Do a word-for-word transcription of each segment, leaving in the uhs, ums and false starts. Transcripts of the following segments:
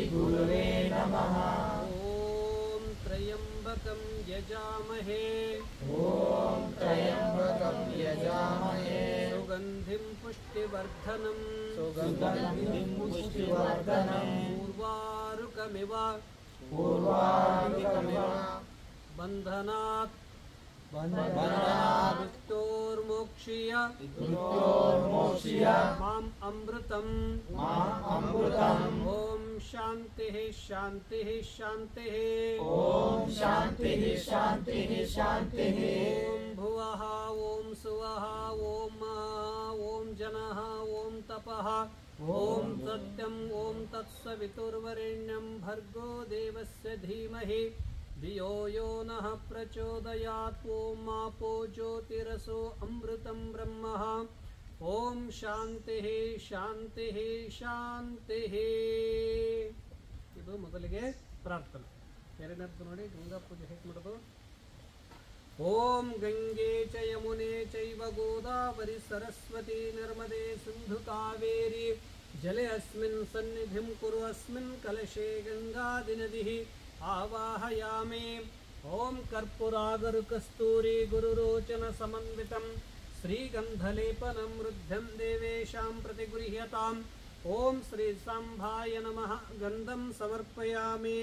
गुरुवे नमः। ॐ त्र्यम्बकं यजामहे ॐ त्र्यम्बकं यजामहे सुगन्धिं पुष्टिवर्धनं सुगन्धिं पुष्टिवर्धनं उर्वारुकमिव पूर्वारुकमिव बन्धनात् बन्धनात् मृत्योर्मोक्षीय मृत्योर्मोक्षीय माम् अमृतं माम् अमृतम्। ॐ शान्तिः शान्तिः शान्तिः ॐ शान्तिः शान्तिः शान्तिः। ॐ भुवः ॐ सुवः ॐ ॐ जनः ॐ तपः ॐ सत्यम् ॐ तत्सवितुर्वरेण्यं भर्गो देवस्य धीमहि धियो यो नः प्रचोदयात्। ॐ आपो ज्योतिरसो अमृतं ब्रह्म। ॐ शान्तिः ಶಾಂತಿಃ ಶಾಂತಿಃ। ಇದು ಮೊದಲಿಗೆ ಪ್ರಾರ್ಥನೆ. ಎರಡನೇದು ನೋಡಿ ಗಂಗಾ ಪೂಜೆ ಹೇಗೆ ಮಾಡೋದು. ಓಂ ಗಂಗೆ ಚ ಯಮುನೆ ಚೈವ ಗೋದಾವರಿ ಸರಸ್ವತಿ ನರ್ಮದೆ ಸಿಂಧು ಕಾವೇರಿ ಜಲೆ ಅಸ್ಮಿನ್ ಸನ್ನಿಧಿಂ ಕುರು ಅಸ್ಮಿನ್ ಕಲಶೆ ಗಂಗಾದಿನದಿಃ ಆವಾಹಯಾಮಿ। ಓಂ ಕರ್ಪೂರಾಗರು ಕಸ್ತೂರಿ ಗುರುರೋಚನ ಸಮನ್ವಿತಂ ಶ್ರೀಗಂಧಲೇಪನಂ ವೃದ್ಧಂ ದೇವೇಶಾಂ ಪ್ರತಿಗೃಹ್ಯತಾಂ। ಓಂ ಶ್ರೀ ಸಾಂಭಾಯ ನಮಃ ಗಂಧಂ ಸಮರ್ಪಯಾಮಿ।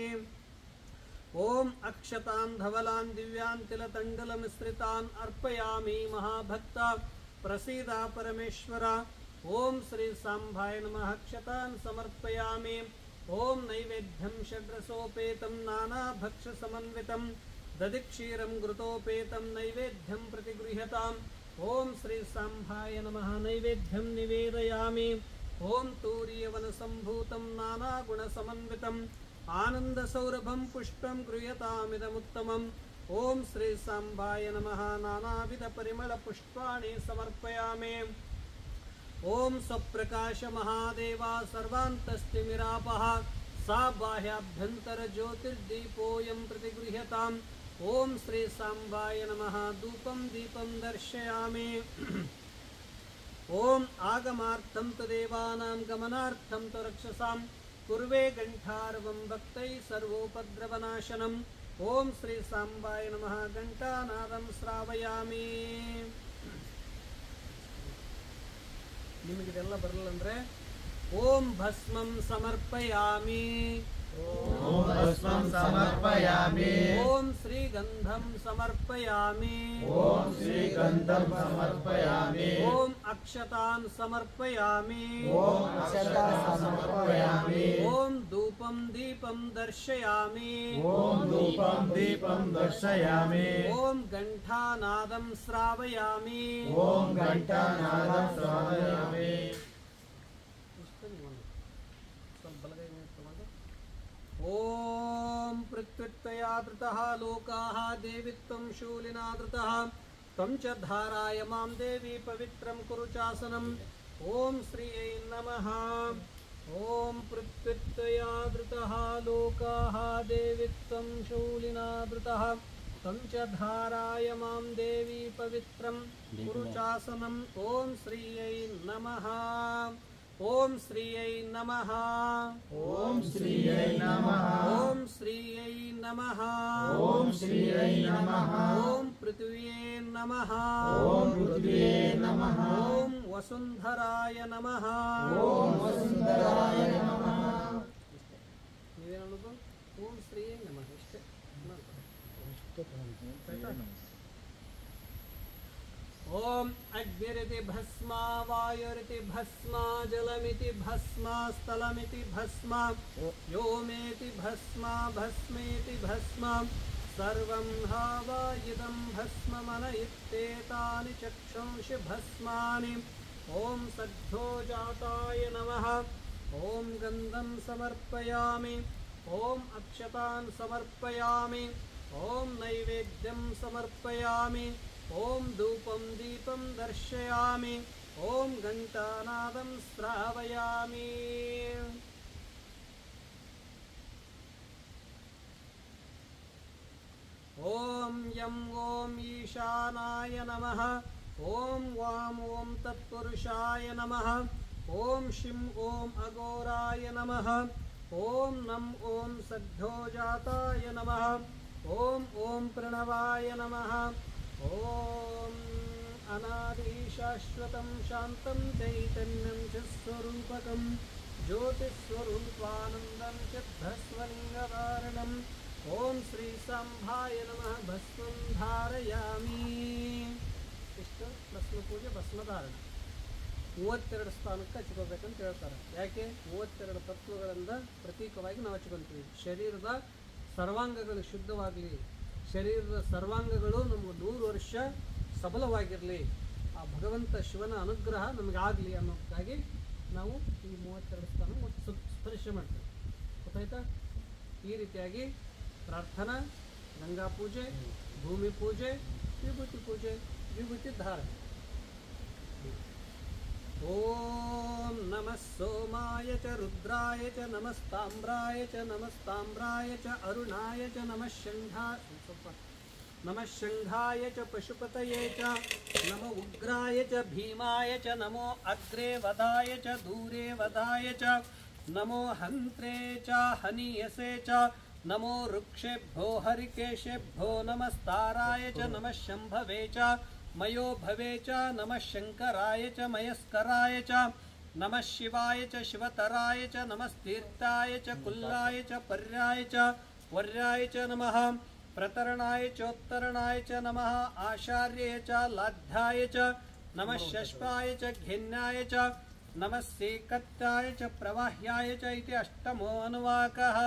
ಓಂ ಅಕ್ಷತಾನ್ ಧವಲಾನ್ ದಿವ್ಯಾನ್ ತಿಲತಂಡಲಮಿಶ್ರಿತಾನ್ ಅರ್ಪಯಾಮಿ ಮಹಾಭಕ್ತ ಪ್ರಸೀದ ಪರಮೇಶ್ವರ। ಓಂ ಶ್ರೀ ಸಾಂಭಾಯ ನಮಃ ಅಕ್ಷತಾನ್ ಸಮರ್ಪಯಾಮಿ। ಓಂ ನೈವೇದ್ಯಂ ಷಡ್ರಸೋಪೇತಂ ನಾನಾಭಕ್ಷ್ಯ ಸಮನ್ವಿತಂ ದಧಿಕ್ಷೀರಂ ಘೃತೋಪೇತಂ ನೈವೇದ್ಯಂ ಪ್ರತಿಗೃಹ್ಯತಾಂ। ಓಂ ಶ್ರೀ ಸಾಂಭಾಯ ನಮಃ ನೈವೇದ್ಯಂ ನಿವೇದಯಾಮಿ। ಓಂ ತೂರ್ಯವನ ಸಂಭೂತಂ ನಾನಾಗುಣ ಸಮನ್ವಿತಂ ಆನಂದ ಸೌರಭಂ ಪುಷ್ಪಂ ಗೃಹ್ಯತಾಮಿದಮುತ್ತಮಂ। ಓಂ ಶ್ರೀ ಸಾಂಭಾಯ ನಮಃ ನಾನಾವಿಧ ಪರಿಮಳ ಪುಷ್ಪಾಣಿ ಸಮರ್ಪಯಾಮಿ। ಓಂ ಸ್ವಪ್ರಕಾಶ ಮಹಾದೇವ ಸರ್ವಾಂತಸ್ತಿಮಿರಾಪಃ ಸಾ ಬಾಹ್ಯಾಭ್ಯಂತರ ಜ್ಯೋತಿರ್ದೀಪೋಯಂ ಪ್ರತಿಗೃಹ್ಯತಾಂ। ಓಂ ಶ್ರೀ ಸಾಂಭಾಯ ನಮಃ ಧೂಪಂ ದೀಪಂ ದರ್ಶಯಾಮಿ। ಓಂ ಆಗಮಾರ್ಥಂ ತು ದೇವಾನಾಂ ಗಮನಾರ್ಥಂ ತು ರಕ್ಷಸಾಂ ಕುರ್ವೆ ಗಂಠಾರವಂ ಭಕ್ತೈ ಸರ್ವೋಪದ್ರವನಾಶನಂ। ಓಂ ಶ್ರೀ ಸಾಂಭಾಯ ನಮಃ ಘಂಟಾನಾದಂ ಶ್ರಾವಯಾಮಿ। ನಿಮಗಿದೆಲ್ಲ ಬರಲ್ಲ ಅಂದ್ರೆ ಓಂ ಭಸ್ಮಂ ಸಮರ್ಪಯಾಮಿ। ಓಂ ಭಸ್ಮಂ ಸಮರ್ಪಯಾಮಿ। ಓಂ ಶ್ರೀಗಂಧಂ ಸಮರ್ಪಯಾಮಿ। ಓಂ ಶ್ರೀಗಂಧಂ ಸಮರ್ಪಯಾಮಿ। ಓಂ ಅಕ್ಷತಾನ್ ಸಮರ್ಪಯಾಮಿ। ಓಂ ಅಕ್ಷತಾನ್ ಸಮರ್ಪಯಾಮಿ। ಓಂ ಧೂಪಂ ದೀಪಂ ದರ್ಶಯಾಮಿ। ಓಂ ಧೂಪಂ ದೀಪಂ ದರ್ಶಯಾಮಿ। ಓಂ ಘಂಟಾನಾದಂ ಶ್ರಾವಯಾಮಿ। ಓಂ ಘಂಟಾನಾದಂ ಶ್ರಾವಯಾಮಿ। ಓಂ ಪೃಥ್ವಿತ್ವಯಾದೃತಃ ಲೋಕಾಃ ದೇವಿತ್ವಂ ಶೂಲಿನಾದೃತಃ ತ್ವಂ ಚ ಧಾರಾಯ ಮಾಂ ದೇವಿ ಪವಿತ್ರಂ ಕುರು ಚಾಸನಂ। ಓಂ ಶ್ರೀಯೈ ನಮಃ। ಓಂ ಪೃಥ್ವಿತ್ವಯಾದೃತಃ ಲೋಕಾಃ ದೇವಿತ್ವಂ ಶೂಲಿನಾದೃತಃ ತ್ವಂ ಚ ಧಾರಾಯ ಮಾಂ ದೇವಿ ಪವಿತ್ರಂ ಕುರು ಚಾಸನಂ। ಓಂ ಶ್ರೀಯೈ ನಮಃ। ಓಂ ಶ್ರೀಯೈ ನಮಃ। ಓಂ ಶ್ರೀಯೈ ನಮಃ। ಓಂ ಶ್ರೀಯೈ ನಮಃ। ಓಂ ಶ್ರೀಯೈ ನಮಃ। ಓಂ ಪೃಥ್ವಿಯೇ ನಮಃ। ಓಂ ಪೃಥ್ವಿಯೇ ನಮಃ। ಓಂ ವಸುಂಧರಾಯ ನಮಃ। ಓಂ ವಸುಂಧರಾಯ ನಮಃ। ನೀವೇನು ಅನ್ನೋದು ಓಂ ಶ್ರೀಯೈ ನಮಃ ಇಷ್ಟೇ ಆಯ್ತಾ? ಓಂ ಅಗ್ನಿರಿತಿ ಭಸ್ಮ ವಾಯುರಿತಿ ಭಸ್ಮ ಜಲಮಿತಿ ಭಸ್ಮ ಸ್ಥಲಮಿತಿ ಭಸ್ಮ ವ್ಯೋಮೇತಿ ಭಸ್ಮ ಭಸ್ಮೇತಿ ಭಸ್ಮ ಸರ್ವಂ ಹಾವಾಯಿದಂ ಭಸ್ಮ ಮನ ಇತ್ತೇತಾನಿ ಚಕ್ಷುಂಷಿ ಭಸ್ಮಾನಿ। ಓಂ ಸದ್ಧೋ ಜಾತಾಯ ನಮಃ। ಓಂ ಗಂಧಂ ಸಮರ್ಪಯಾಮಿ। ಓಂ ಅಕ್ಷತಾನ್ ಸಮರ್ಪಯಾಮಿ। ಓಂ ನೈವೇದ್ಯಂ ಸಮರ್ಪಯಾಮಿ। ಓಂ ಧೂಪಂ ದೀಪಂ ದರ್ಶಯಾಮಿ। ಓಂ ಘಂಟಾನಾದಂ ಶ್ರಾವಯಾಮಿ। ಓಂ ಯಂ ಓಂ ಈಶಾನಾಯ ನಮಃ। ಓಂ ವಾಂ ಓಂ ತತ್ಪುರುಷಾಯ ನಮಃ। ಓಂ ಶಿಂ ಓಂ ಅಘೋರಾಯ ನಮಃ। ॐ नम ॐ सद्योजाताय नमः। ॐ ॐ प्रणवाय नमः। ॐ अनादिशाश्वतं शान्तं चैतन्यं चित्स्वरूपकं ज्योतिस्वरूपानन्दं चिद्धस्वलिङ्गधारणं ॐ श्री सांभाय नमः। भस्मं धारयामि। ಇಷ್ಟು ಭಸ್ಮ ಪೂಜೆ ಭಸ್ಮಧಾರಣ ಮೂವತ್ತೆರಡು ಸ್ಥಾನಕ್ಕೆ ಹಚ್ಕೋಬೇಕಂತ ಹೇಳ್ತಾರೆ. ಯಾಕೆ? ಮೂವತ್ತೆರಡು ತತ್ವಗಳಿಂದ ಪ್ರತೀಕವಾಗಿ ನಾವು ಹಚ್ಕೊತೀವಿ. ಶರೀರದ ಸರ್ವಾಂಗಗಳು ಶುದ್ಧವಾಗಲಿ, ಶರೀರದ ಸರ್ವಾಂಗಗಳು ನಮಗೆ ನೂರು ವರ್ಷ ಸಬಲವಾಗಿರಲಿ, ಆ ಭಗವಂತ ಶಿವನ ಅನುಗ್ರಹ ನಮಗಾಗಲಿ ಅನ್ನೋದಕ್ಕಾಗಿ ನಾವು ಈ ಮೂವತ್ತೆರಡು ಸ್ಥಾನ ಸ್ಪರ್ಶ ಮಾಡ್ತೀವಿ. ಗೊತ್ತಾಯ್ತಾ? ಈ ರೀತಿಯಾಗಿ ಪ್ರಾರ್ಥನಾ, ಗಂಗಾ ಪೂಜೆ, ಭೂಮಿ ಪೂಜೆ, ವಿಭೂತಿ ಪೂಜೆ, ವಿಭೂತಿ ಧಾರಣೆ. ಓಂ ನಮಃ ಸೋಮಾಯ ಚ ರುದ್ರಾಯ ಚ ನಮಸ್ತಾಮ್ರಾಯ ಚ ನಮಸ್ತಾಮ್ರಾಯ ಚ ಅರುಣಾಯ ಚ ನಮಃ ಶಂಘಾಯ ನಮಃ ಶಂಘಾಯ ಚ ಪಶುಪತಯೇ ಚ ನಮೋ ಉಗ್ರಾಯ ಚ ಭೀಮಾಯ ಚ ನಮೋ ಅಗ್ರೇ ವದಾಯ ಚ ದೂರೇ ವದಾಯ ಚ ನಮೋ ಹಂತ್ರೇ ಚ ಹನೀಯಸೇ ಚ ನಮೋ ವೃಕ್ಷೇಭ್ಯೋ ಹರಿಕೇಶೇಭ್ಯೋ ನಮಸ್ತಾರಾಯ ಚ ನಮಃ ಶಂಭವೇ ಚ ಮಯೋ ಭವೇ ಚ ನಮಃ ಶಂಕರಾಯ ಚ ಮಯಸ್ಕರಾಯ ಚ ನಮಃ ಶಿವಾಯ ಚ ಶಿವತರಾಯ ಚ ನಮಸ್ತೀರ್ಥಾಯ ಚ ಕುಲ್ಲಾಯ ಚ ಪರ್ಯಾಯ ಚ ವರ್ಯಾಯ ಚ ನಮಃ ಪ್ರತರಣಾಯ ಚೋತ್ತರಣಾಯ ಚ ನಮಃ ಆಚಾರ್ಯಾಯ ಚ ಲಾಢ್ಯಾಯ ಚ ನಮಃ ಶಶ್ವಾಯ ಚ ಘೇನ್ಯಾಯ ಚ ನಮಃ ಸೇಕತ್ತಾಯ ಚ ಪ್ರವಾಹ್ಯಾಯ ಚ ಇತಿ ಅಷ್ಟಮೋ ಅನುವಾಕಃ.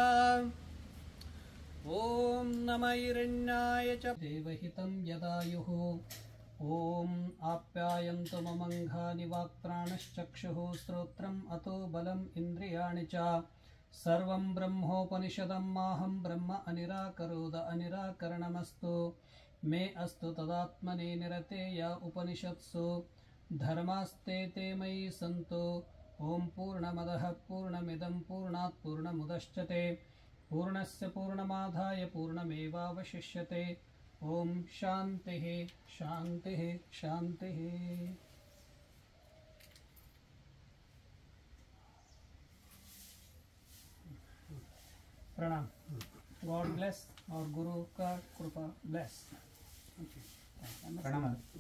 ಓಂ ನಮಃ ಹಿರಣ್ಯಾಯ ಚ ದೇವಹಿತಂ ಯದಾಯುಃ. ಓಂ ಆಪ್ಯಾಯಂತು ಮಮಂಘಾನಿ ವಾಕ್ಪ್ರಾಣಶ್ಚಕ್ಷುಃ ಶ್ರೋತ್ರಂ ಅತೋ ಬಲಂ ಇಂದ್ರಿಯಾಣಿ ಚ ಸರ್ವಂ ಬ್ರಹ್ಮೋಪನಿಷದಂ ಮಾಹಂ ಬ್ರಹ್ಮ ಅನಿರಾಕರೋದ ಅನಿರಾಕರಣಮಸ್ತು ಮೇ ಅಸ್ತು ತದಾತ್ಮನೇ ನಿರತೇಯ ಉಪನಿಷತ್ಸು ಧರ್ಮಾಸ್ತೆ ತೇ ಮಯಿ ಸಂತು. ಓಂ ಪೂರ್ಣಮದಃ ಪೂರ್ಣಮಿದಂ ಪೂರ್ಣಾತ್ ಪೂರ್ಣಮುದಚ್ಯತೆ ಪೂರ್ಣಸ್ಯ ಪೂರ್ಣಮಾದಾಯ ಪೂರ್ಣಮೇವಾವಶಿಷ್ಯತೆ. ಓಂ ಶಾಂತಿ ಶಾಂತಿ ಶಾಂತಿ. प्रणाम. गॉड ब्लेस और गुरु का कृपा ब्लेस. प्रणाम.